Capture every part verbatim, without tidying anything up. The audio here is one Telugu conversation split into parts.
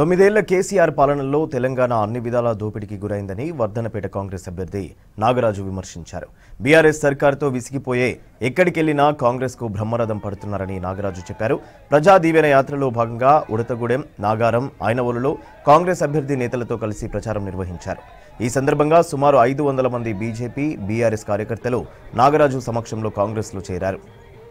తొమ్మిదేళ్ల కేసీఆర్ పాలనలో తెలంగాణ అన్ని విధాల దోపిడీకి గురైందని వర్ధనపేట కాంగ్రెస్ అభ్యర్థి నాగరాజు విమర్శించారు. బీఆర్ఎస్ సర్కార్తో విసిగిపోయే ఎక్కడికెళ్లినా కాంగ్రెస్కు బ్రహ్మరథం పడుతున్నారని నాగరాజు చెప్పారు. ప్రజా దీవెన యాత్రలో భాగంగా ఉడతగూడెం, నాగారం, ఆయనవోలులో కాంగ్రెస్ అభ్యర్థి నేతలతో కలిసి ప్రచారం నిర్వహించారు. ఈ సందర్భంగా సుమారు ఐదు వందల మంది బీజేపీ, బీఆర్ఎస్ కార్యకర్తలు నాగరాజు సమక్షంలో కాంగ్రెస్లో చేరారు.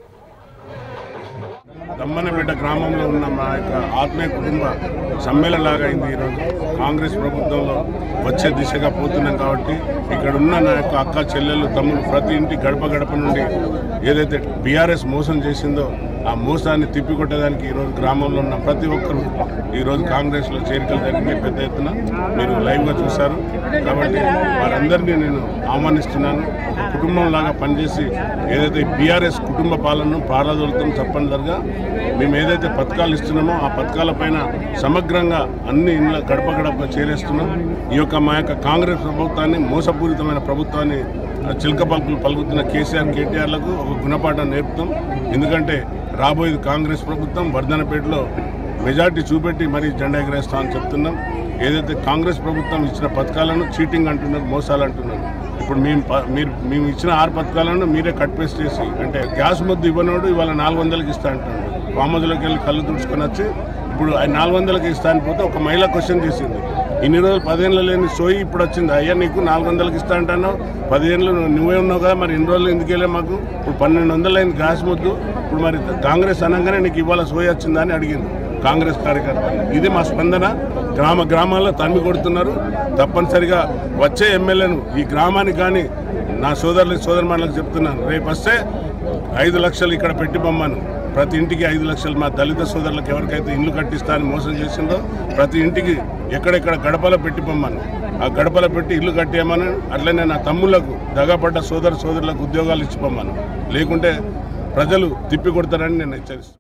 దమ్మనపేట గ్రామంలో ఉన్న మా యొక్క ఆత్మీయ కుటుంబ సమ్మేళనలాగా అయింది. ఈరోజు కాంగ్రెస్ ప్రభుత్వంలో వచ్చే దిశగా పోతున్నాం కాబట్టి ఇక్కడ ఉన్న నా యొక్క అక్క చెల్లెళ్ళు తమ్ముడు ప్రతి ఇంటి గడప గడప నుండి ఏదైతే బీఆర్ఎస్ మోసం చేసిందో ఆ మోసాన్ని తిప్పికొట్టడానికి ఈరోజు గ్రామంలో ఉన్న ప్రతి ఒక్కరు ఈరోజు కాంగ్రెస్లో చేరికలు జరిగినాయి. పెద్ద ఎత్తున మీరు లైవ్గా చూశారు కాబట్టి వారందరినీ నేను ఆహ్వానిస్తున్నాను. ఒక కుటుంబంలాగా పనిచేసి ఏదైతే బీఆర్ఎస్ కుటుంబ పాలనను పారదోలుతాం తప్పనిసరిగా మేము ఏదైతే పథకాలు ఇస్తున్నామో ఆ పథకాల పైన సమగ్రంగా అన్ని ఇండ్ల గడప గడప చేరేస్తున్నాం. ఈ యొక్క మా యొక్క కాంగ్రెస్ ప్రభుత్వాన్ని, మోసపూరితమైన ప్రభుత్వాన్ని చిలక పలుకులు పలుకుతున్న కేసీఆర్, కేటీఆర్లకు ఒక గుణపాఠం నేర్పుతాం. ఎందుకంటే రాబోయేది కాంగ్రెస్ ప్రభుత్వం. వర్ధనపేటలో మెజార్టీ చూపెట్టి మరీ జెండా ఎగరేస్తామని చెప్తున్నాం. ఏదైతే కాంగ్రెస్ ప్రభుత్వం ఇచ్చిన పథకాలను చీటింగ్ అంటున్నారు, మోసాలు అంటున్నారు. ఇప్పుడు మేము మీరు మేము ఇచ్చిన ఆరు పథకాలను మీరే కట్ పేస్ట్ చేసి, అంటే గ్యాస్ ముద్దు ఇవ్వనోడు ఇవాళ నాలుగు వందలకి ఇస్తా అంటున్నాడు. వామదులోకి వెళ్ళి కళ్ళు తుడుచుకొని వచ్చి ఇప్పుడు నాలుగు వందలకి ఇస్తా అనిపోతే ఒక మహిళ క్వశ్చన్ చేసింది, ఇన్ని రోజులు పదేళ్ళు లేని సోయి ఇప్పుడు వచ్చింది. అయ్యా నీకు నాలుగు వందలకి ఇస్తా అంటాను, పదిహేళ్ళు నువ్వే ఉన్నావు కదా, మరి ఇన్ని రోజులు ఎందుకు వెళ్ళే మాకు, ఇప్పుడు పన్నెండు వందలు అయింది గ్యాస్ ముద్దు, ఇప్పుడు మరి కాంగ్రెస్ అనగానే నీకు ఇవాళ సోయి వచ్చిందా అని అడిగింది కాంగ్రెస్ కార్యకర్తలు. ఇది మా స్పందన. గ్రామ గ్రామాల్లో తమ్మి కొడుతున్నారు. తప్పనిసరిగా వచ్చే ఎమ్మెల్యేను ఈ గ్రామానికి కానీ నా సోదరులకు సోదరుమానులకు చెప్తున్నాను, రేపు వస్తే ఐదు లక్షలు ఇక్కడ పెట్టి బొమ్మను, ప్రతి ఇంటికి ఐదు లక్షలు మా దళిత సోదరులకు ఎవరికైతే ఇల్లు కట్టిస్తా అని మోసం చేసిందో ప్రతి ఇంటికి ఎక్కడెక్కడ గడపలో పెట్టి బొమ్మను, ఆ గడపలో పెట్టి ఇల్లు కట్టేయమని, అట్లనే నా తమ్ముళ్లకు దగాపడ్డ సోదర సోదరులకు ఉద్యోగాలు ఇచ్చిపోమ్మను, లేకుంటే ప్రజలు తిప్పి కొడతారని నేను హెచ్చరిస్తున్నాను.